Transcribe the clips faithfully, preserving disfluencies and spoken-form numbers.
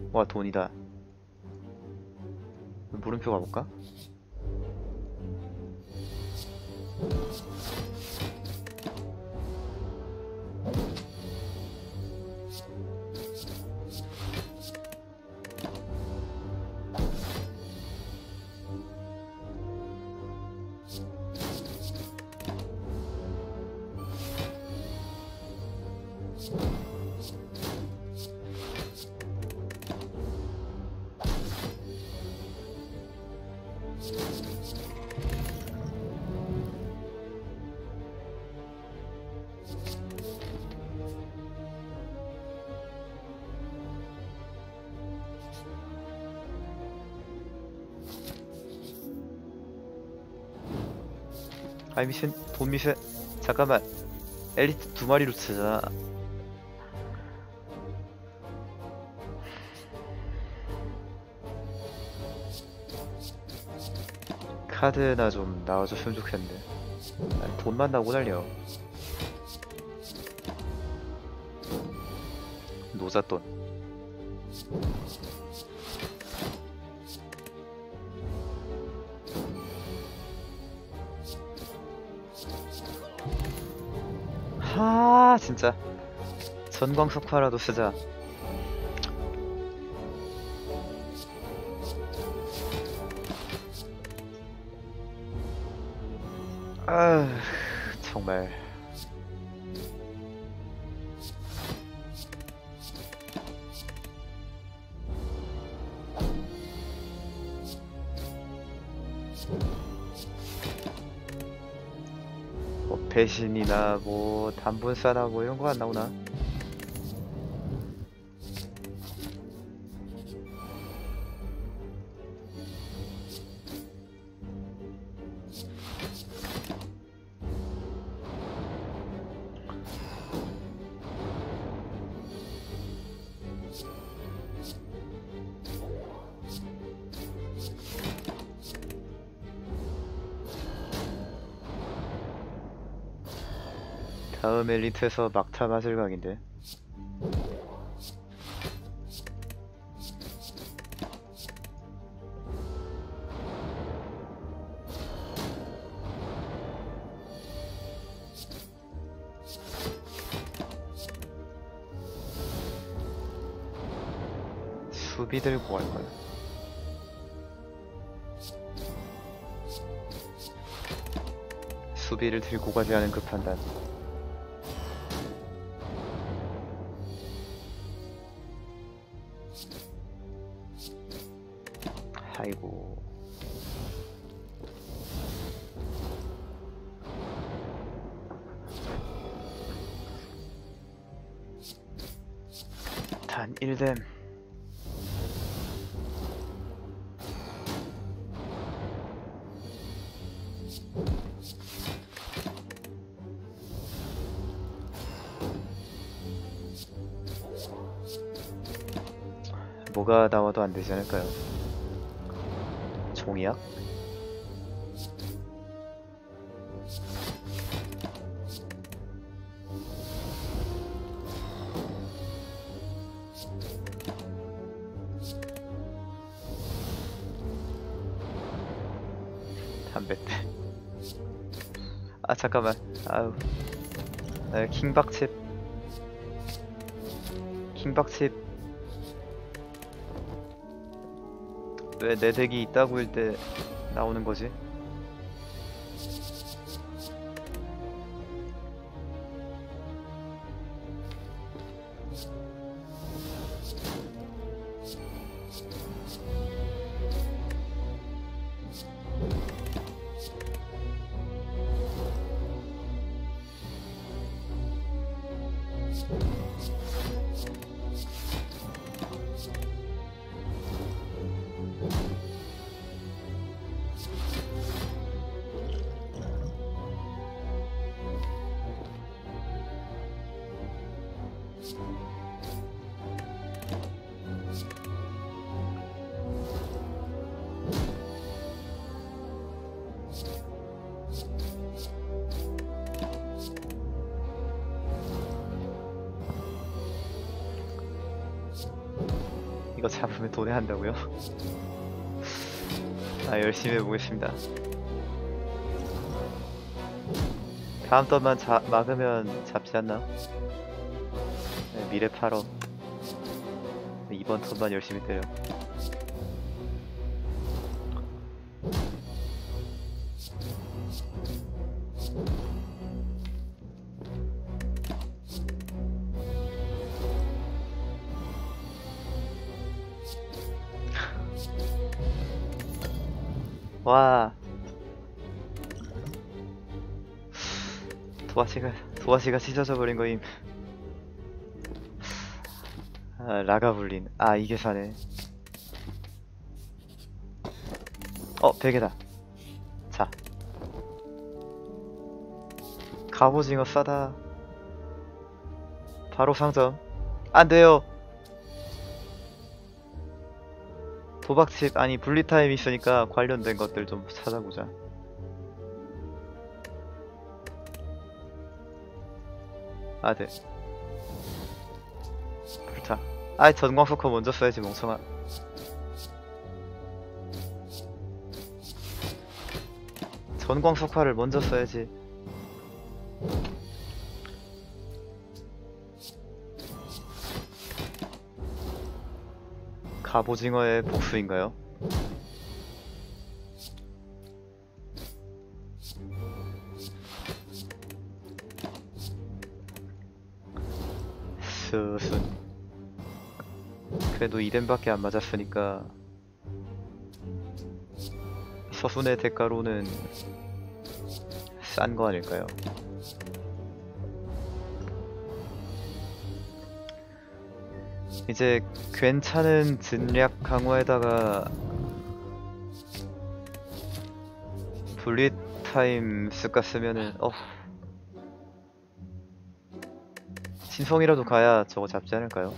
와, 돈이다. 물음표 가볼까? 아이 미션, 돈 미션. 잠깐만, 엘리트 두 마리로 쓰자. 카드나 좀 나와줬으면 좋겠는데. 아니, 돈만 나오고 달려. 노잣돈. 하, 진짜 전광석화라도 쓰자. 아, 정말. 뭐 배신이나 뭐 단분사나 뭐 이런 거 안 나오나? 다음 엘리트에서 막타 맞을 각인데. 수비 들고 갈 거야. 수비를 들고 가지 않은 그 판단. 아이고. 단 일 뎀. 뭐가 나와도 안 되지 않을까요? 종이약? 담뱃대. 아 잠깐만. 아우. 아, 킹박칩. 킹박칩. 왜 내 덱이 있다고 일 때 나오는 거지? 이거 이거 잡으면 돈에 한다고요? 아, 열심히 해보겠습니다. 다음 턴만 자, 막으면 잡지 않나? 네, 미래 팔억. 이번 턴만 열심히 때려. 와, 도화씨가 도화씨가 찢어져 버린 거임. 아, 라가블린. 아, 이게 사네. 어, 베개다. 자, 갑오징어 싸다. 바로 상점. 안 돼요. 도박칩, 아니 분리타임 있으니까 관련된 것들 좀 찾아보자. 아, 네. 불타. 아이, 전광석화 먼저 써야지, 멍청아. 전광석화를 먼저 써야지. 갑오징어의 복수인가요? 스순. 그래도 이뎀밖에 안 맞았으니까 서순의 대가로는 싼 거 아닐까요? 이제 괜찮은 진략 강화에다가 분리타임 쓸까 쓰면은 어 신성이라도 가야 저거 잡지 않을까요?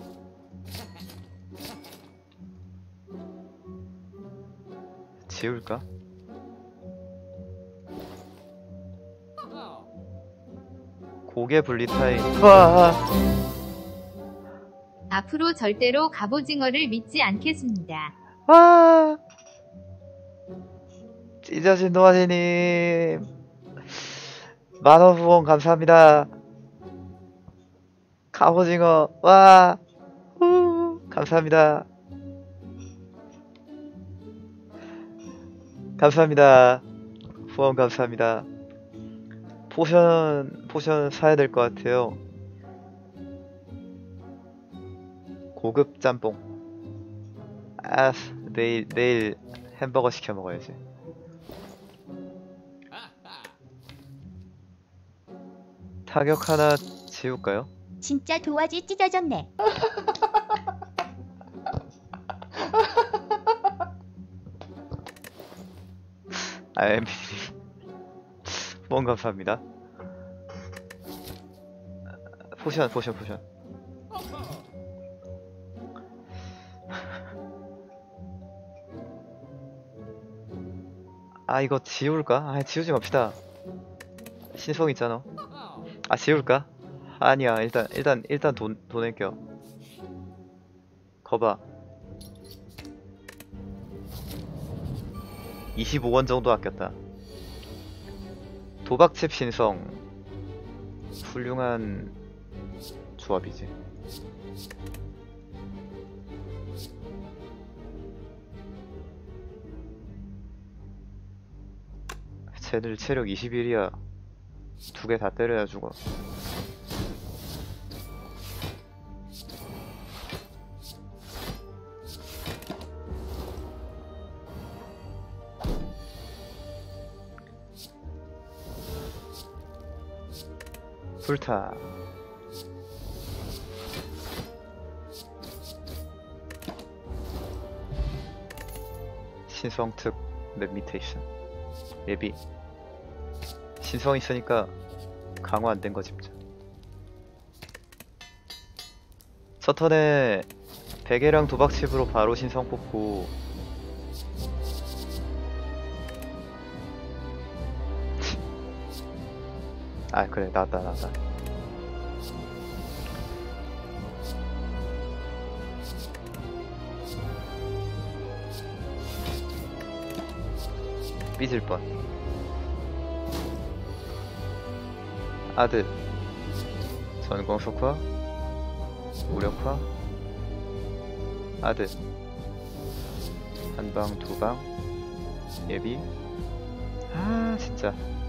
지울까? 고개 분리타임. 와! 앞으로 절대로 갑오징어를 믿지 않겠습니다. 와! 찢어진 노아지님 만원 후원 감사합니다. 갑오징어 와! 후! 감사합니다. 감사합니다. 후원 감사합니다. 포션 포션 사야 될 것 같아요. 고급 짬뽕. 아, 내일 내일 햄버거 시켜 먹어야지. 타격 하나 지울까요? 진짜 도화지 찢어졌네. 아, 엠비님 후원 감사합니다. 포션 포션 포션. 아, 이거 지울까? 아, 지우지 맙시다. 신성 있잖아. 아, 지울까? 아니야, 일단 일단 일단 돈 돈을 껴. 거봐. 이십오 원 정도 아꼈다. 도박칩 신성 훌륭한 조합이지. 쟤들 체력 이십일이야. 두 개 다 때려야 죽어. 불타. 신성특 맵 밑에 있음. 맵이 신성 있으니까 강화 안 된 거 집자. 첫 턴에 베개랑 도박칩으로 바로 신성 뽑고 아, 그래, 나왔다 나왔다. 삐질 뻔. 아드 전광석화 무력화 아드 한방 두방 예비. 아 진짜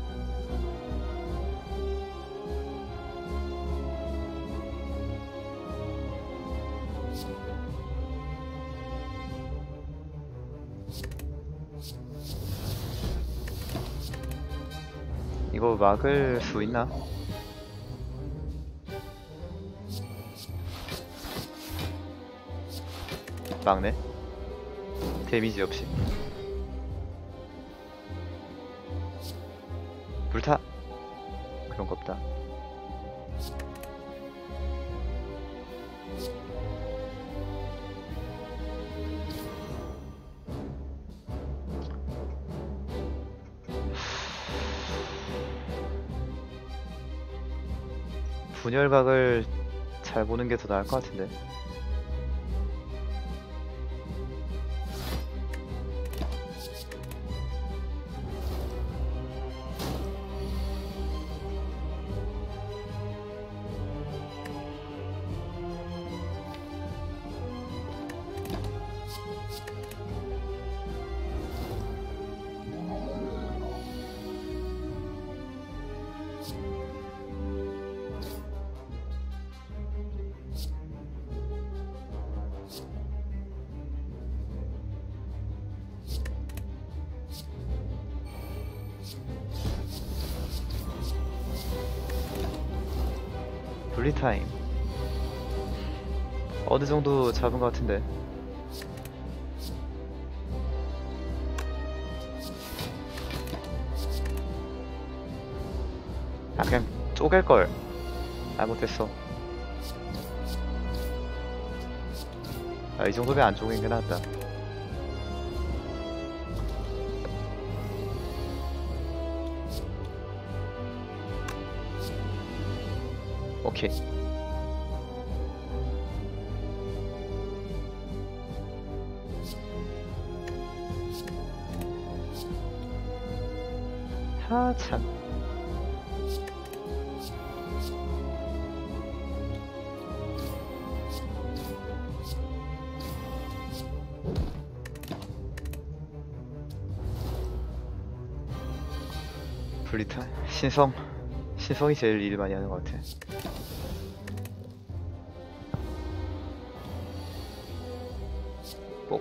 이거 막을 수 있나? 막네. 데미지 없이. 불타. 그런 거 없다. 분열각을 잘 보는 게 더 나을 것 같은데. 분리타임 어느정도 잡은 것 같은데. 아 그냥 쪼갤걸. 아 못했어. 아 이정도면 안 쪼갠 게 낫다. 오케이. 하참. 분리타 신성 신성이 제일 일 많이 하는 것 같아. 꼭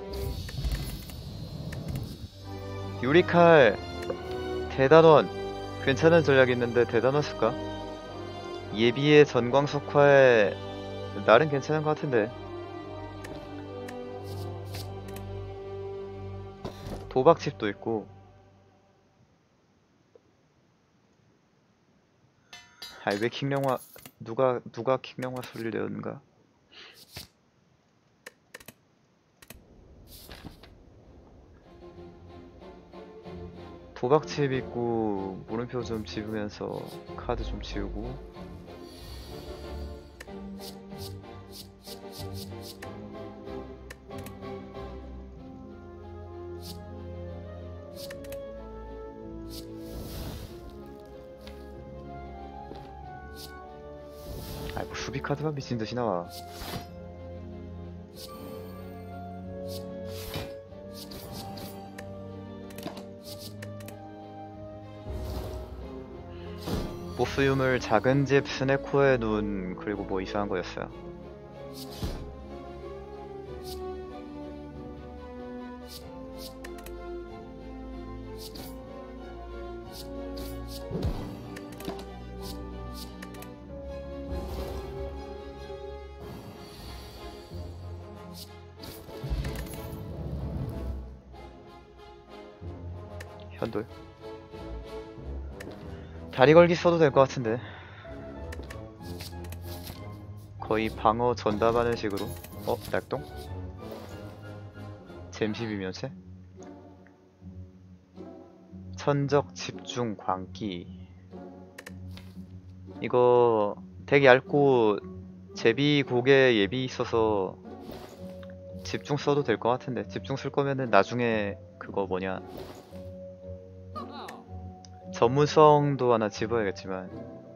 유리칼 대단원 괜찮은 전략이 있는데 대단원 쓸까? 예비의 전광석화에 나름 괜찮은 것 같은데. 도박칩도 있고. 아이 왜 킹령화 누가 누가 킹령화 소리를 내었는가? 도박칩 있고 물음표 좀 지우면서 카드 좀 지우고. 아이 뭐 수비 카드만 미친듯이 나와. 보스 유물 작은 집 스네코의 눈 그리고 뭐 이상한 거였어요. 현돌 다리 걸기 써도 될 것 같은데. 거의 방어 전담하는 식으로. 어? 낙동? 잼시 비면체? 천적 집중 광기. 이거 되게 얇고 제비 고개 예비 있어서 집중 써도 될 것 같은데. 집중 쓸 거면은 나중에 그거 뭐냐 전문성도 하나 집어야겠지만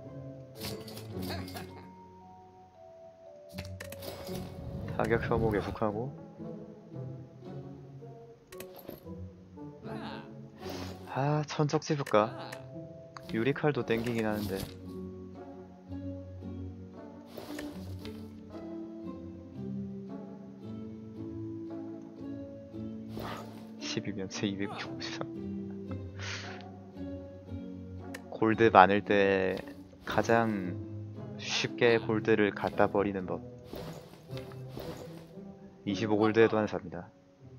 타격 혐오 계속하고 아 천적 집을까? 유리칼도 땡기긴 하는데 십이면 제 이백육십삼 골드 많을 때 가장 쉽게 골드를 갖다 버리는 법 이십오 골드에도 하나 삽니다.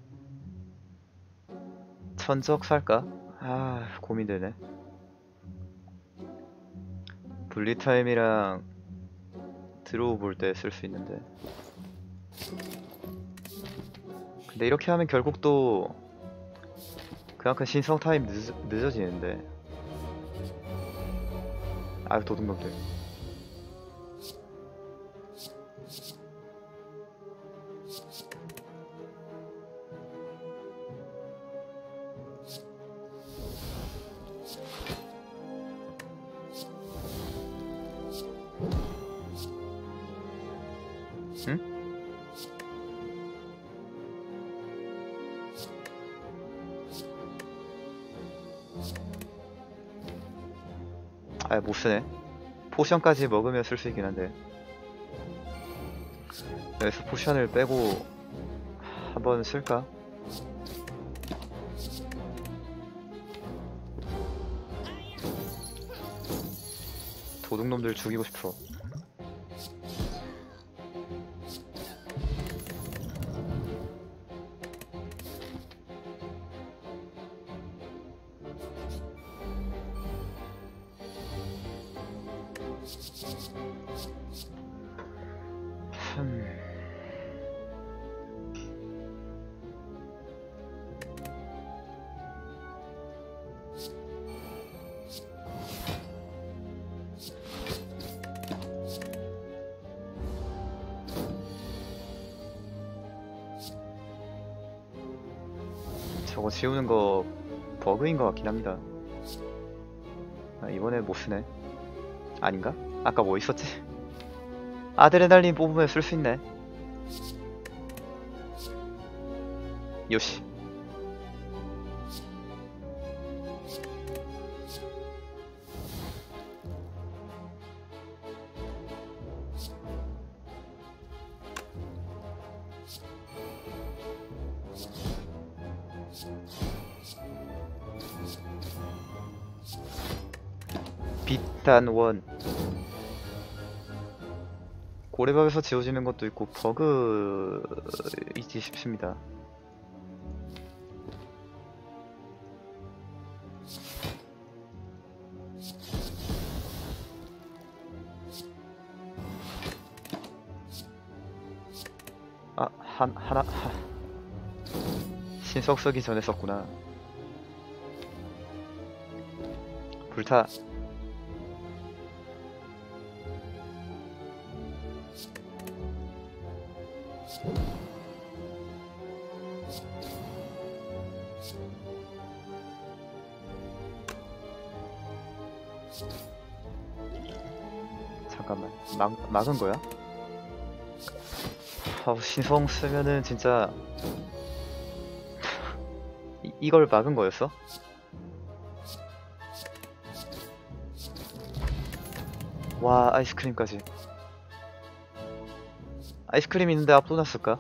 천적 살까? 아 고민되네. 분리타임이랑 드로우 볼 때 쓸 수 있는데 근데 이렇게 하면 결국 또 그만큼 신성 타임 늦, 늦어지는데 아 도둑놈들 응? 아 못쓰네. 포션까지 먹으면 쓸 수 있긴 한데 여기서 포션을 빼고 한번 쓸까? 도둑놈들 죽이고 싶어. 흠... 저거 지우는 거 버그인 것 같긴 합니다. 아, 이번에 못 쓰네. 아닌가? 아까 뭐 있었지? 아드레날린 뽑으면 쓸 수 있네. 요시. 비탄원 고래밥에서 지워지는 것도 있고 버그이지 싶습니다. 아, 한, 하나, 하. 신석 쓰기 전에 썼구나. 불타. 잠깐만, 막, 막은 거야? 아, 신성 쓰면은 진짜 이, 이걸 막은 거였어? 와, 아이스크림까지. 아이스크림 있는데 앞도 났을까?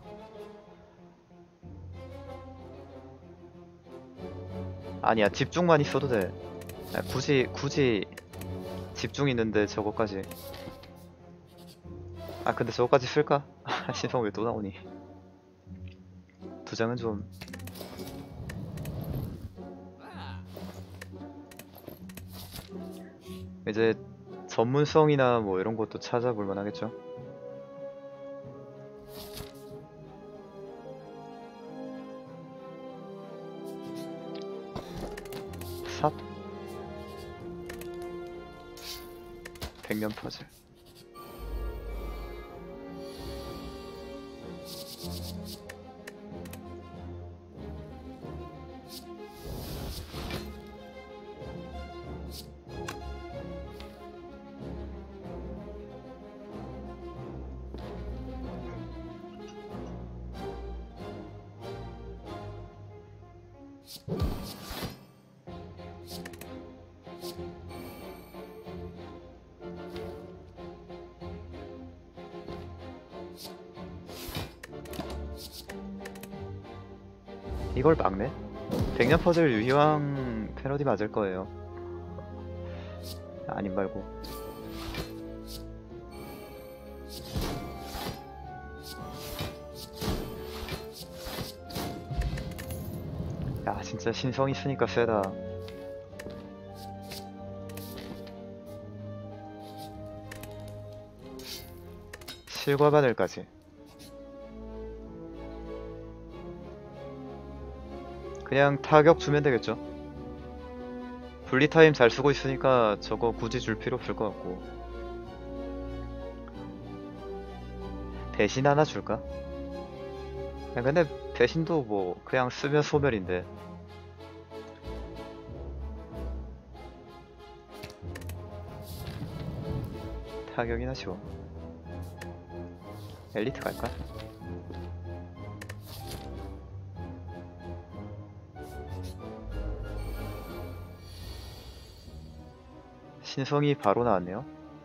아니야, 집중만 있어도 돼. 아, 굳이 굳이 집중 있는데 저거까지. 아 근데 저거까지 쓸까? 신성 왜 또 나오니? 두 장은 좀 이제 전문성이나 뭐 이런 것도 찾아볼 만하겠죠? 삽 백년 퍼즐. 이걸 막네? 백년 퍼즐 유희왕 패러디 맞을 거예요. 아님 말고. 야, 진짜 신성 있으니까 세다. 실과 바늘까지. 그냥 타격 주면 되겠죠. 분리타임 잘 쓰고 있으니까 저거 굳이 줄 필요 없을 것 같고. 배신 하나 줄까? 야, 근데 배신도 뭐 그냥 쓰면 소멸인데. 타격이나 쉬워. 엘리트 갈까? 신성이 바로 나왔네요.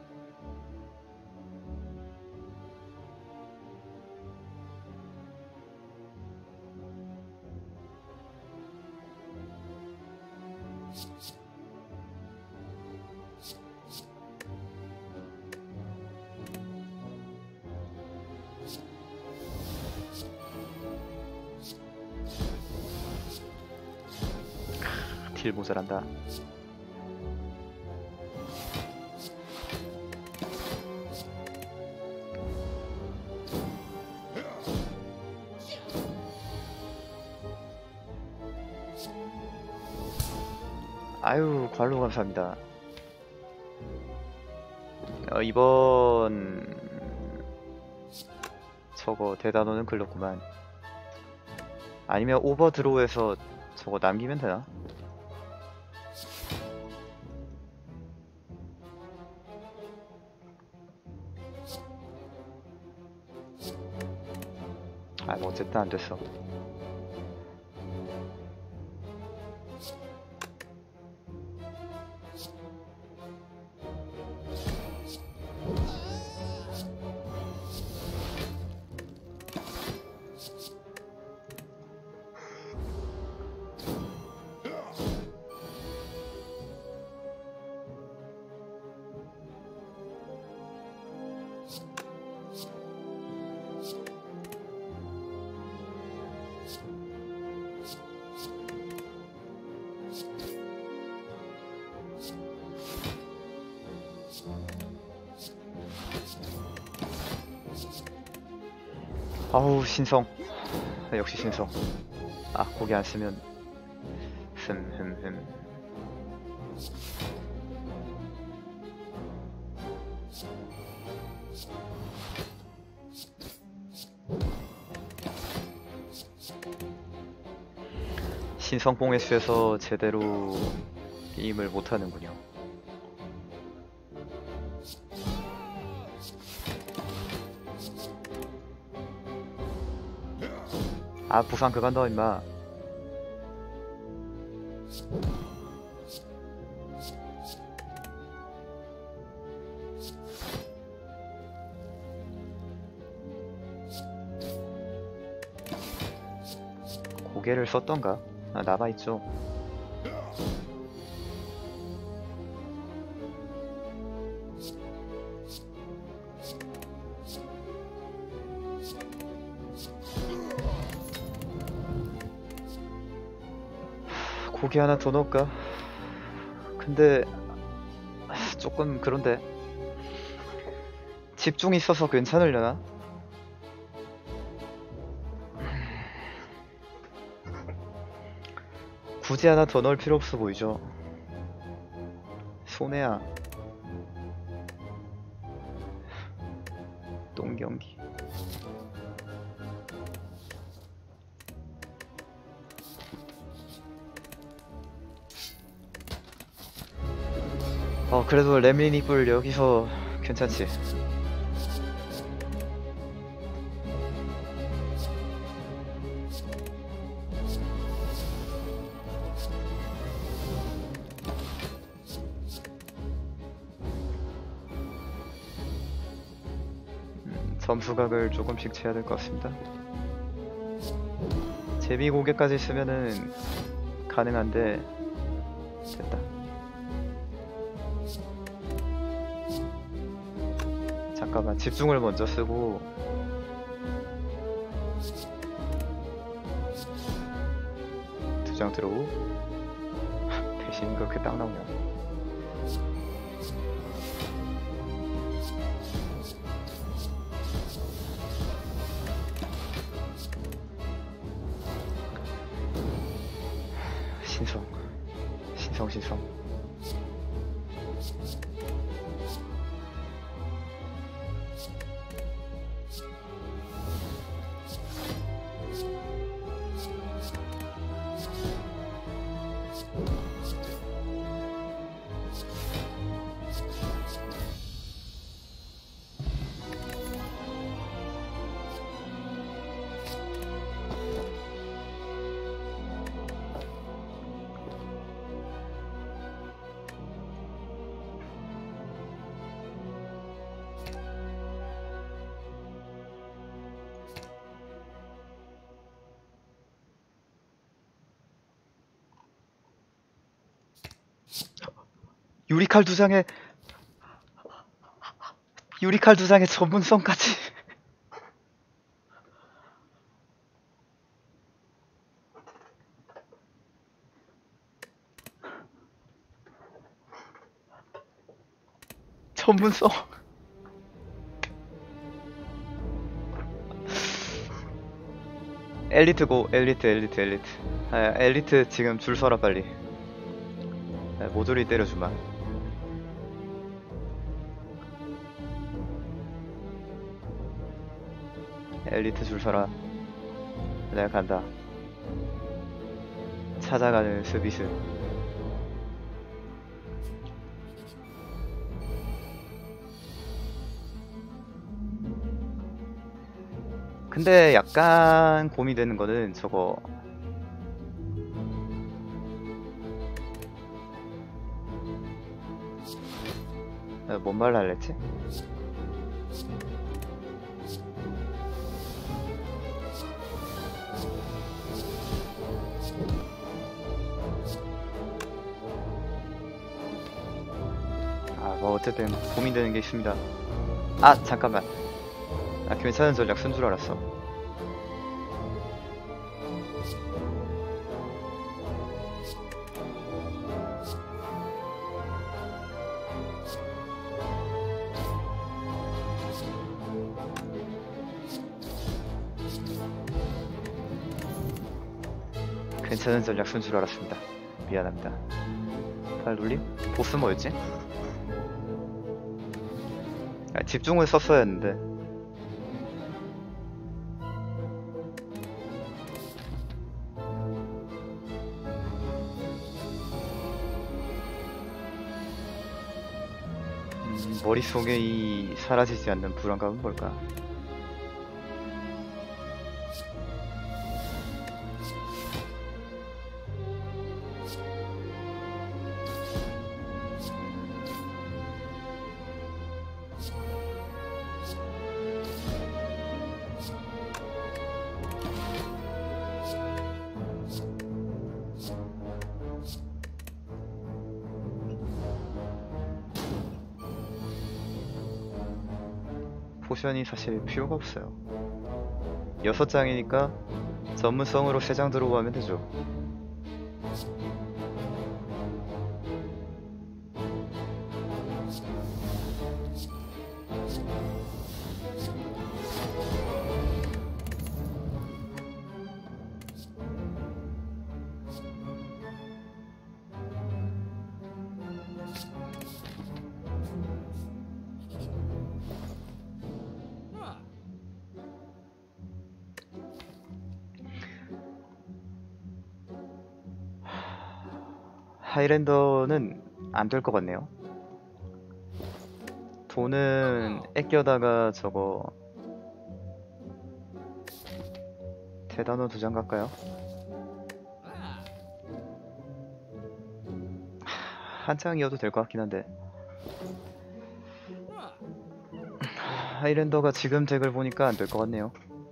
딜 모자란다. 아유, 관로 감사합니다. 어, 이번 저거 대단원은 글렀구만. 아니면 오버드로우에서 저거 남기면 되나? 아, 뭐 어쨌든 안 됐어. 아우, 신성. 역시 신성. 아, 고기 안 쓰면 흠흠흠. 신성뽕의 수에서 제대로 게임을 못하는군요. 아, 부산 그간 더 임마. 고개를 썼던가? 아, 남아있죠. 고기 하나 더 넣을까? 근데 조금 그런데 집중 있어서 괜찮으려나? 굳이 하나 더 넣을 필요 없어 보이죠? 손해야. 똥경기. 어, 그래도 렘린 이불 여기서 괜찮지? 점수각을 조금씩 채야 될 것 같습니다. 제비 고개까지 쓰면은 가능한데 됐다. 잠깐만, 집중을 먼저 쓰고 두 장 들어오고 대신 그렇게 딱 나오냐. 신성 신성 신성. 유리칼 두 장에 유리칼 두 장에 전문성까지. 전문성. 엘리트고, 엘리트 엘리트 엘리트. 아, 엘리트 지금 줄 서라 빨리. 아, 모조리 때려주마. 엘리트 줄 서라. 내가 간다. 찾아가는 스비스. 근데 약간 고민되는 거는 저거 아, 뭔 말을 할랬지? 아, 뭐 어쨌든 고민되는 게 있습니다. 아, 잠깐만. 아, 괜찮은 전략 쓴 줄 알았어. 괜찮은 전략 쓴 줄 알았습니다. 미안합니다. 팔 돌림? 보스 뭐였지? 아, 집중을 썼어야 했는데. 음, 머릿속에 이 사라지지 않는 불안감은 뭘까? 포션이 사실 필요가 없어요. 여섯 장이니까 전문성으로 세 장 들어오고 하면 되죠. 하이랜더는 안 될 것 같네요. 돈은 아껴다가 저거 대단원 두 장 갈까요? 한 장이어도 될 것 같긴 한데 하이랜더가 지금 덱을 보니까 안 될 것 같네요.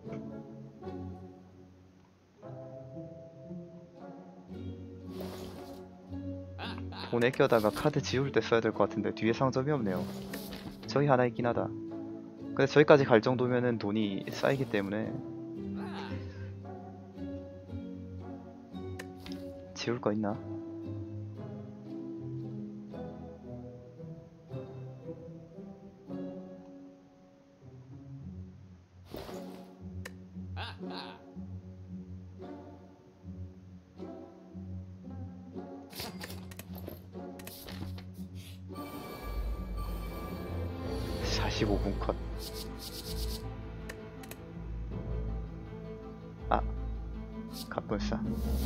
돈에 껴다가 카드 지울 때 써야 될 것 같은데 뒤에 상점이 없네요. 저기 하나 있긴 하다. 근데 저기까지 갈 정도면은 돈이 쌓이기 때문에 지울 거 있나? 사십오 분 컷. 아, 갑분싸.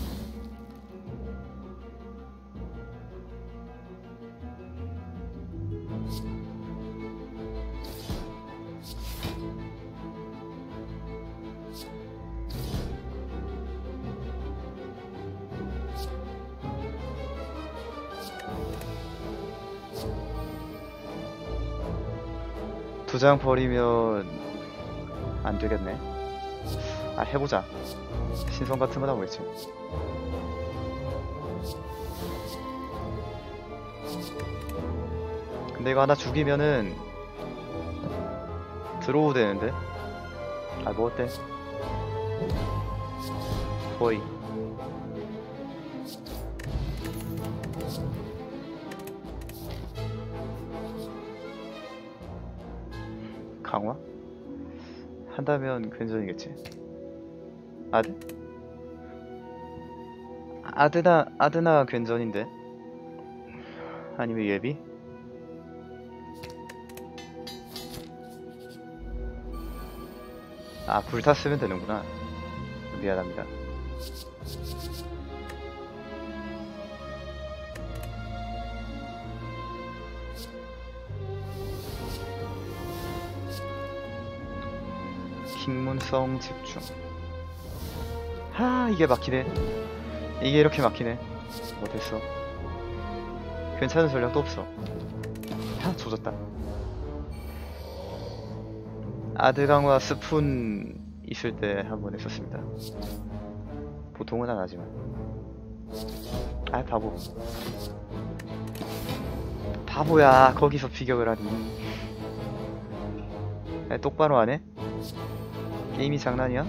두 장 버리면 안 되겠네. 아, 해보자. 신성 같은 건 하고 있지. 근데 이거 하나 죽이면은 드로우 되는데? 아, 뭐 어때? 거의. 강화? 한다면 괜찮이겠지. 아드? 아드나, 아드나 괜찮인데? 아니면 예비? 아, 불타 쓰면 되는구나. 미안합니다. 킹문성 집중. 하, 이게 막히네. 이게 이렇게 막히네. 못했어. 괜찮은 전략도 없어. 다 조졌다. 아드 강화 스푼 있을 때 한번 했었습니다. 보통은 안 하지만. 아, 바보. 바보야. 거기서 비격을 하니. 야, 똑바로 안 해? 게임이 장난이야?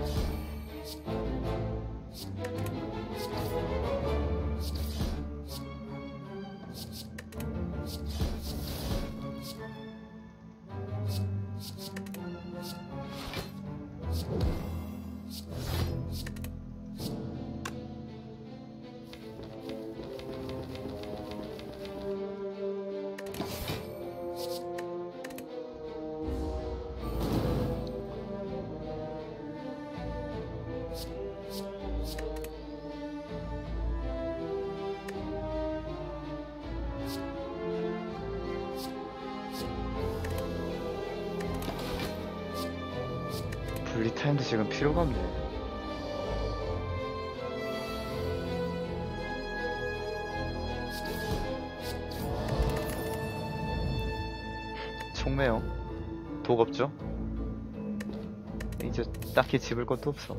분리타임도 지금 필요가 없네. 총매요. 독 없죠? 이제 딱히 집을 것도 없어.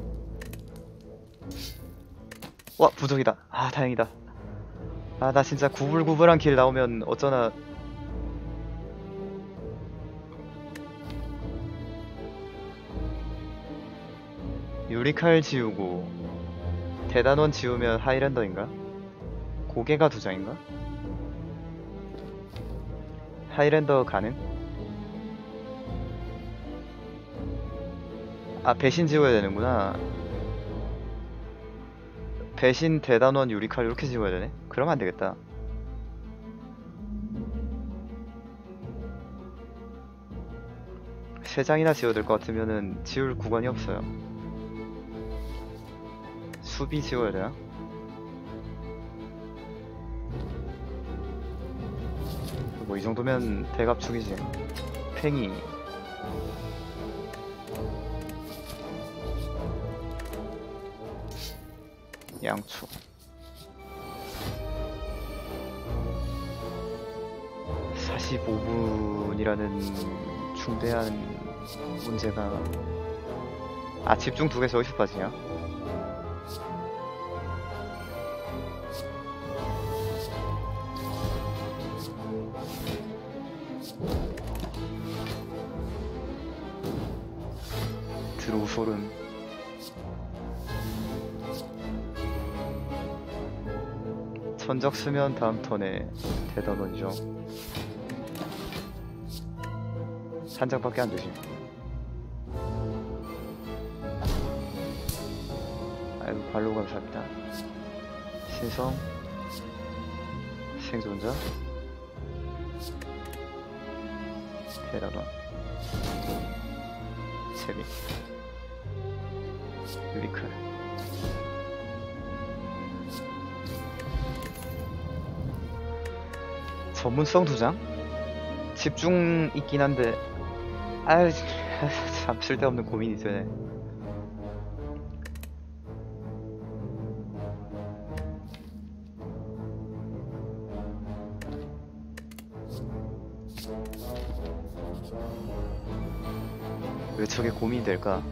와, 부적이다. 아, 다행이다. 아, 나 진짜 구불구불한 길 나오면 어쩌나. 유리칼 지우고 대단원 지우면 하이랜더인가? 고개가 두 장인가? 하이랜더 가능? 아, 배신 지워야 되는구나. 배신, 대단원, 유리칼 이렇게 지워야 되네? 그러면 안 되겠다. 세 장이나 지워야 될 것 같으면은 지울 구간이 없어요. 수비 지워야 되나? 뭐 이 정도면 대갑축이지. 팽이. 양초. 사십오 분이라는 중대한 문제가 아 집중 두 개서 어디서 빠지냐? 드로우 소름. 천적 쓰면 다음 턴에 대던원이죠. 한 장밖에 안 되지. 아이고 발로 감사합니다. 신성 생존자 테라던 세미 리클 전문성 두 장? 집중 있긴 한데 아유 참 쓸데없는 고민이 되네. 왜 저게 고민이 될까?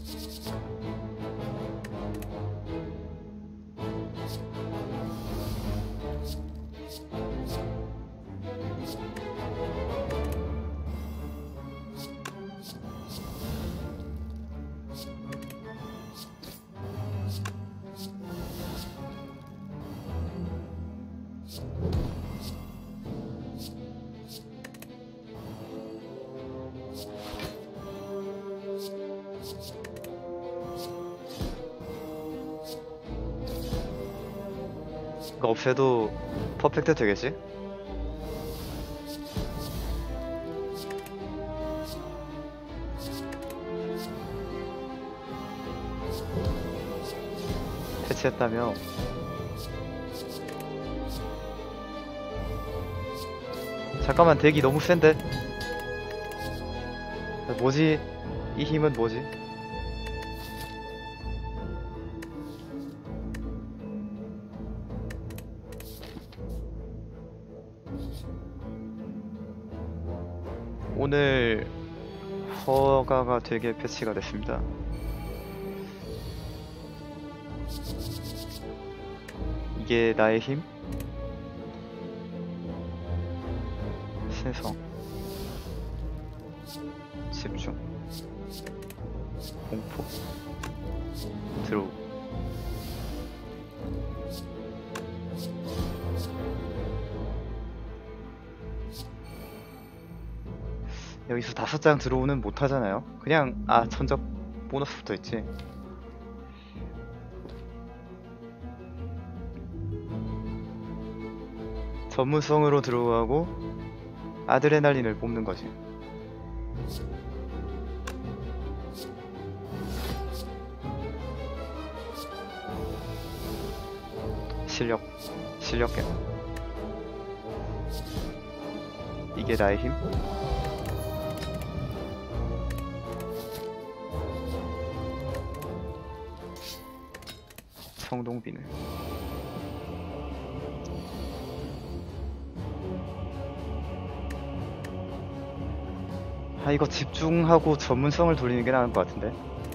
이거 없애도 퍼펙트 되겠지? 패치했다며. 잠깐만 대기 너무 센데? 뭐지? 이 힘은 뭐지? 오늘 허가가 되게 패치가 됐습니다. 이게 나의 힘? 신성 집중 공포 드로우 여기서 다섯 장 들어오는 못하잖아요. 그냥 아 천적 보너스 붙어있지. 전문성으로 들어가고 아드레날린을 뽑는 거지. 실력 실력 게 이게 나의 힘? 성동비늘 아 이거 집중하고 전문성을 돌리는 게 나을 것 같은데.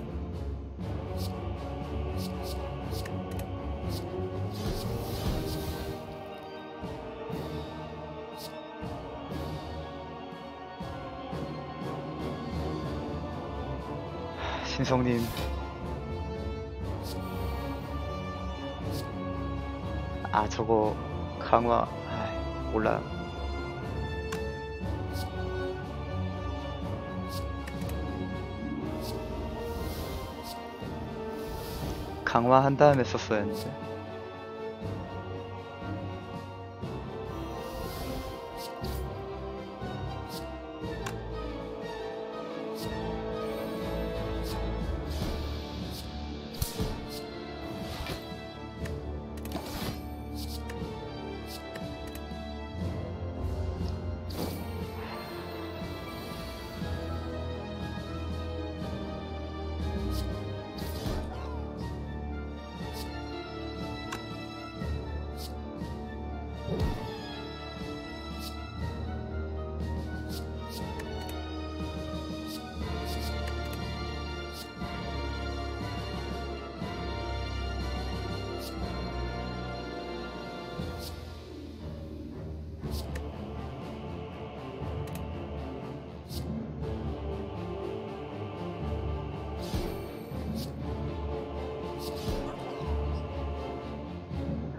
신성님 아 저거 강화 아 몰라. 강화한 다음에 썼어야 했는데.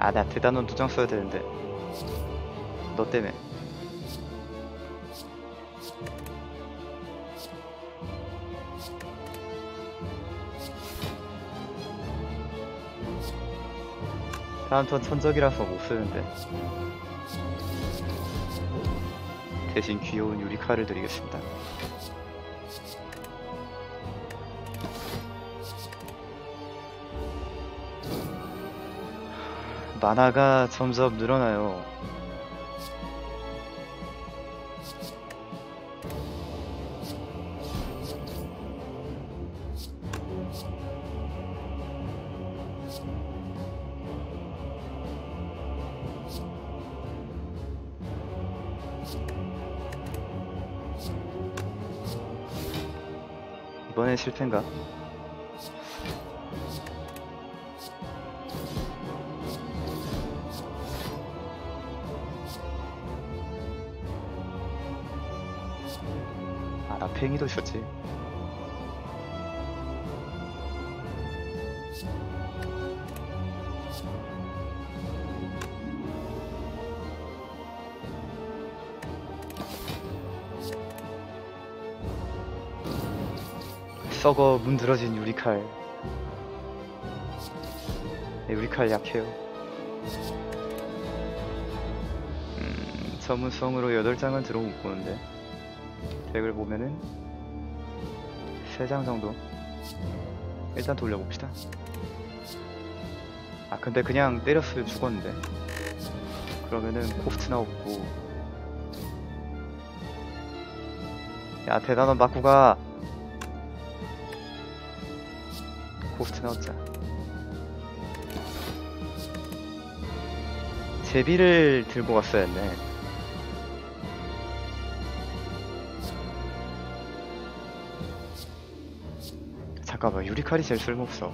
아, 나 대단원 두 장 써야 되는데. 너 때문에. 다음 턴 천적이라서 못 쓰는데. 대신 귀여운 유리카를 드리겠습니다. 만화가 점점 늘어나요. 이번엔 실패인가? 아, 나 팽이도 있었지. 썩어 문드러진 유리칼. 네, 유리칼 약해요. 음, 전문성으로 여덟 장은 들어 못 보는데. 덱을 보면은 세 장 정도. 일단 돌려봅시다. 아, 근데 그냥 때렸으면 죽었는데. 그러면은 코스트나 없고. 야, 대단한 바꾸가. 코스트 나왔자. 제비를 들고 갔어야 했네. 잠깐만, 유리칼이 제일 쓸모없어.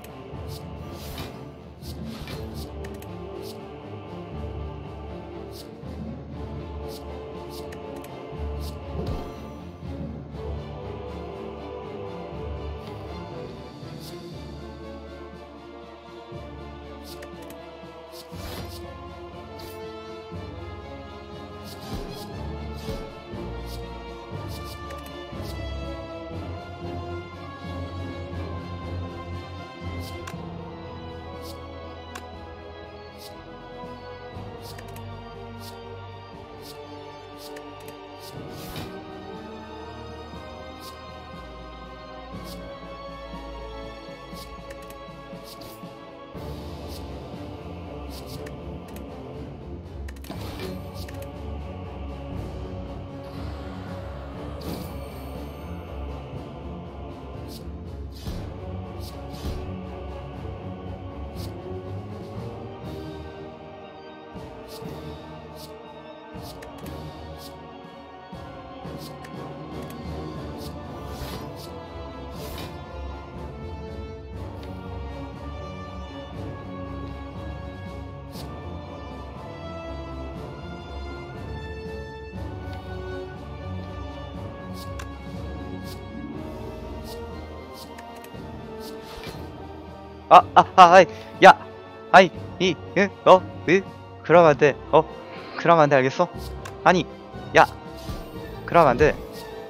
아, 아, 아, 아이, 야, 아이, 이, 으, 어, 으, 그러면 안 돼, 어, 그러면 안 돼, 알겠어? 아니, 야, 그러면 안 돼.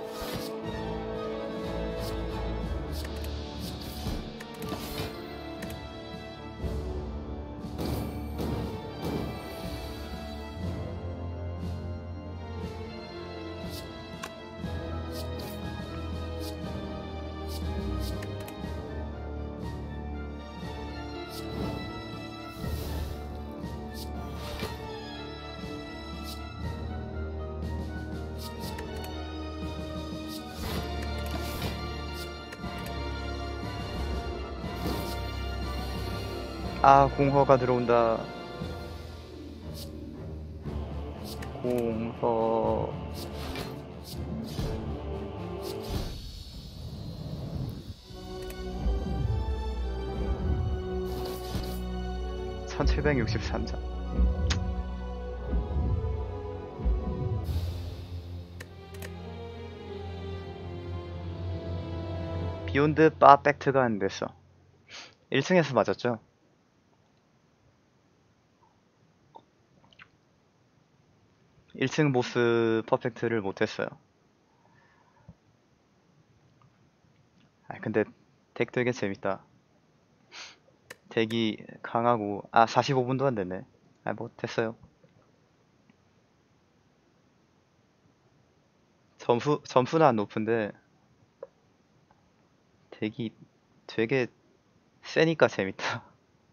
아, 공허가 들어온다. 공허. 천칠백육십삼 장. 비욘드 파펙트가 안 됐어. 일 층에서 맞았죠? 일 층 보스 퍼펙트를 못했어요. 아 근데 덱 되게 재밌다. 덱이 강하고 아 사십오 분도 안 됐네. 아 뭐 됐어요. 점수 점수는 안 높은데 덱이 되게 세니까 재밌다.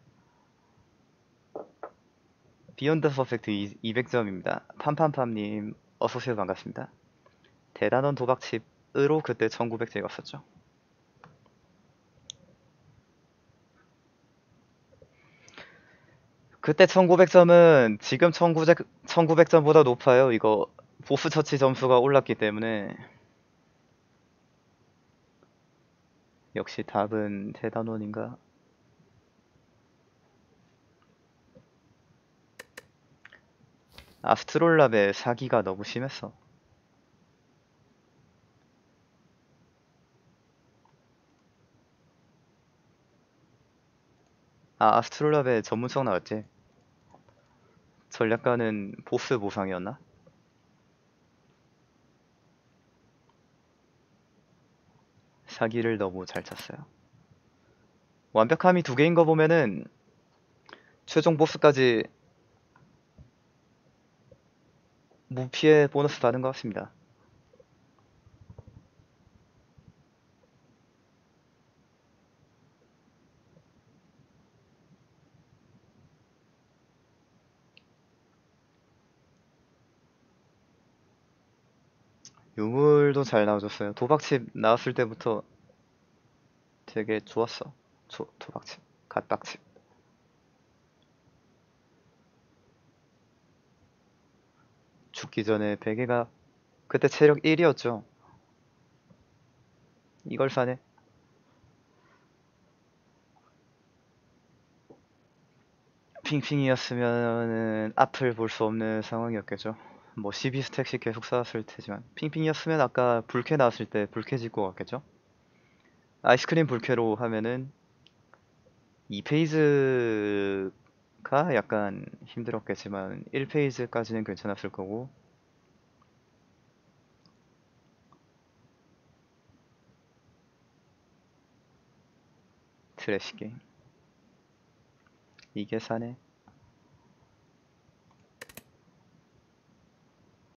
비욘드 퍼펙트 이백 점입니다. 팜팜팜님 어서오세요. 반갑습니다. 대단원 도박칩으로 그때 천구백 찍었었죠. 그때 천구백 점은 지금 천구백, 천구백 점보다 높아요. 이거 보스 처치 점수가 올랐기 때문에. 역시 답은 대단원인가? 아스트롤랍의 사기가 너무 심했어. 아, 아스트롤랍의 전문성 나왔지? 전략가는 보스 보상이었나? 사기를 너무 잘 쳤어요. 완벽함이 두 개인 거 보면은 최종 보스까지 무피해 보너스 받은 것 같습니다. 유물도 잘 나와줬어요. 도박칩 나왔을 때부터 되게 좋았어. 조, 도박칩, 갓박칩. 죽기 전에 베개가 그때 체력 일이었죠. 이걸 사네. 핑핑이었으면은 앞을 볼 수 없는 상황이었겠죠. 뭐 십이 스택씩 계속 쌓았을 테지만 핑핑이었으면 아까 불쾌 나왔을 때 불쾌 짓고 갔겠죠. 아이스크림 불쾌로 하면은 이 페이지가 약간 힘들었겠지만 일 페이지까지는 괜찮았을 거고 트래시 게임 이게 사네.